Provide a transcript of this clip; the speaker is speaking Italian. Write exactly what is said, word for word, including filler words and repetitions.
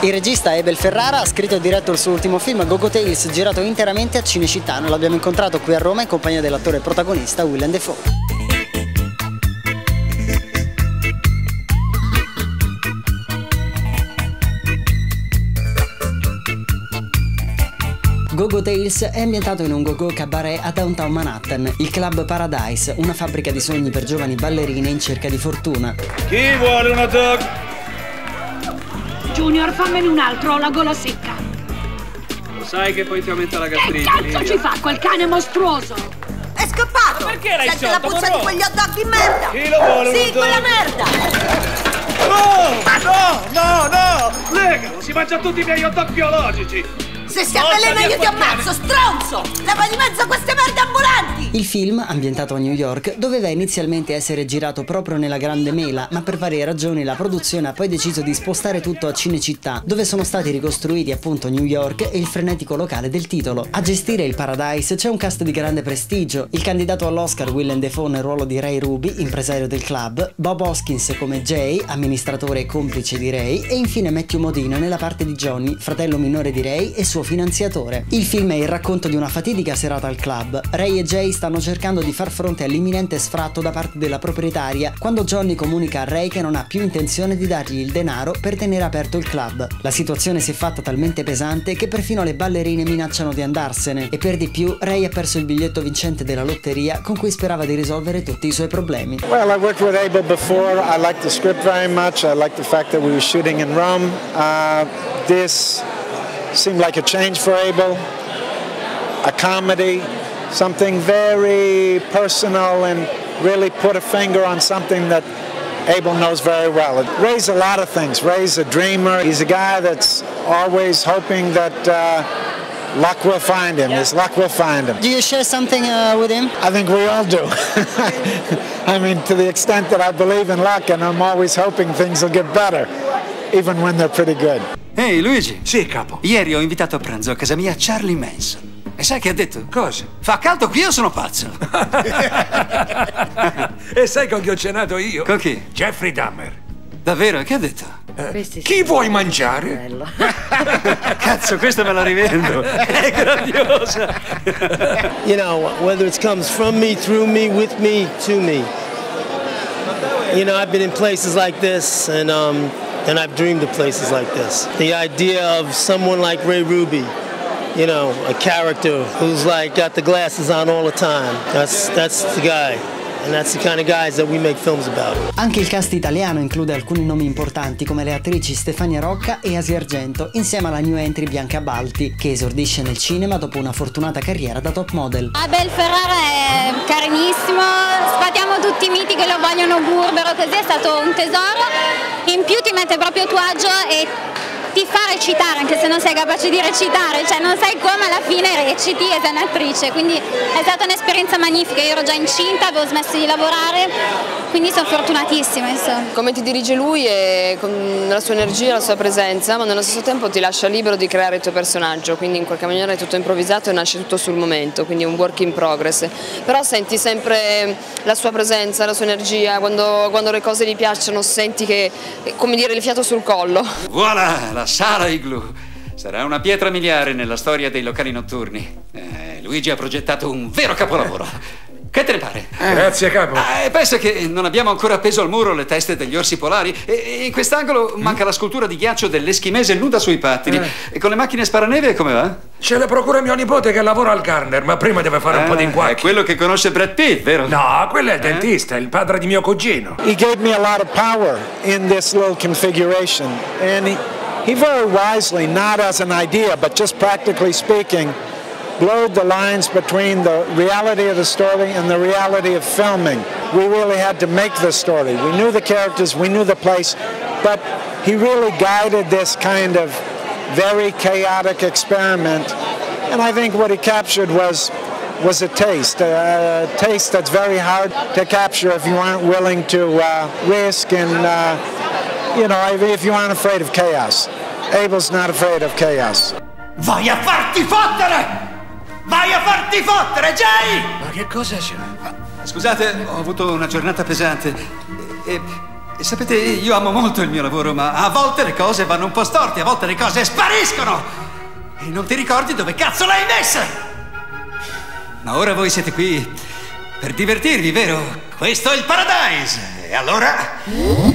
Il regista Abel Ferrara ha scritto e diretto il suo ultimo film Go Go Tales, girato interamente a Cinecittà. Noi l'abbiamo incontrato qui a Roma in compagnia dell'attore protagonista Willem Dafoe. Go Go Tales è ambientato in un go-go cabaret a Downtown Manhattan, il Club Paradise, una fabbrica di sogni per giovani ballerine in cerca di fortuna. Chi vuole un hot dog? Junior, fammene un altro, ho la gola secca. Lo sai che poi ti aumenta la gastrite. Che cazzo ci fa quel cane mostruoso? È scappato! Ma perché l'hai Sente la sciolto, puzza Morò? di quegli hot dog di merda! Chi lo vuole un Sì, hot dog? quella merda! No! No, no, no! Legalo, si mangia tutti i miei hot dog biologici! Se si avvelena io ti ammazzo, stronzo! Leva di mezzo queste merde ambulanti! Il film, ambientato a New York, doveva inizialmente essere girato proprio nella Grande Mela, ma per varie ragioni la produzione ha poi deciso di spostare tutto a Cinecittà, dove sono stati ricostruiti appunto New York e il frenetico locale del titolo. A gestire il Paradise c'è un cast di grande prestigio: il candidato all'Oscar Willem Dafoe nel ruolo di Ray Ruby, impresario del club, Bob Hoskins come Jay, amministratore e complice di Ray, e infine Matthew Modine nella parte di Johnny, fratello minore di Ray e suo finanziatore. Il film è il racconto di una fatidica serata al club. Ray e Jay stanno cercando di far fronte all'imminente sfratto da parte della proprietaria quando Johnny comunica a Ray che non ha più intenzione di dargli il denaro per tenere aperto il club. La situazione si è fatta talmente pesante che perfino le ballerine minacciano di andarsene, e per di più Ray ha perso il biglietto vincente della lotteria con cui sperava di risolvere tutti i suoi problemi. Well, I worked with Abel before. I liked the script very much. I liked the fact that we were shooting in Rome. Uh, this seemed like a change for Abel, a comedy, something very personal, and really put a finger on something that Abel knows very well. Ray's a lot of things. Ray's a dreamer. He's a guy that's always hoping that uh, luck will find him. His luck will find him. Do you share something uh, with him? I think we all do. I mean, to the extent that I believe in luck, and I'm always hoping things will get better, even when they're pretty good. Ehi, Luigi. Sì, capo. Ieri ho invitato a pranzo a casa mia Charlie Manson. E sai che ha detto? Cosa? Fa caldo qui o sono pazzo? E sai con chi ho cenato io? Con chi? Jeffrey Dahmer. Davvero? Che ha detto? Eh, chi vuoi mangiare? Cazzo, questa me la rivendo. È grandiosa. You know, whether it comes from me, through me, with me, to me. You know, I've been in places like this, and um, and I've dreamed of places like this. The idea of someone like Ray Ruby, you know, a character who's like got the glasses on all the time. That's that's the guy. And that's the kind of guys that we make films about. Anche il cast italiano include alcuni nomi importanti come le attrici Stefania Rocca e Asia Argento, insieme alla new entry Bianca Balti, che esordisce nel cinema dopo una fortunata carriera da top model. Abel Ferrara è carinissimo, sfatiamo tutti i miti che lo vogliono burbero, così è stato un tesoro. In più ti mette proprio a tuo agio e ti fa recitare, anche se non sei capace di recitare, cioè non sai come, alla fine reciti e sei un'attrice, quindi è stata un'esperienza magnifica. Io ero già incinta, avevo smesso di lavorare, quindi sono fortunatissima, insomma. Come ti dirige lui e con la sua energia, la sua presenza, ma nello stesso tempo ti lascia libero di creare il tuo personaggio, quindi in qualche maniera è tutto improvvisato e nasce tutto sul momento, quindi è un work in progress, però senti sempre la sua presenza, la sua energia, quando, quando le cose gli piacciono senti che, come dire, il fiato sul collo. Voilà, la Sala Igloo. Sarà una pietra miliare nella storia dei locali notturni. Eh, Luigi ha progettato un vero capolavoro. Che te ne pare? Eh. Grazie, capo. Eh, pensa che non abbiamo ancora appeso al muro le teste degli orsi polari e, e in quest'angolo mm. manca la scultura di ghiaccio dell'eschimese nuda sui pattini. Eh. E con le macchine sparaneve come va? Ce le procura mio nipote che lavora al Garner, ma prima deve fare eh, un po' di inquacchi. È quello che conosce Brad Pitt, vero? No, quello è il eh? dentista, il padre di mio cugino. He gave me a lot of power in this little configuration, and he, he very wisely, not as an idea, but just practically speaking, blurred the lines between the reality of the story and the reality of filming. We really had to make the story. We knew the characters, we knew the place, but he really guided this kind of very chaotic experiment. And I think what he captured was was a taste, a taste that's very hard to capture if you aren't willing to uh, risk and, uh, you know, if you aren't afraid of chaos. Abel's not afraid of chaos. Vai a farti fottere! Vai a farti fottere, Jay! Ma che cosa c'è? Scusate, ho avuto una giornata pesante e, Sapete, io amo molto il mio lavoro, ma a volte le cose vanno un po' storte, a volte le cose spariscono! E non ti ricordi dove cazzo l'hai messa! Ma ora voi siete qui per divertirvi, vero? Questo è il Paradise! E allora...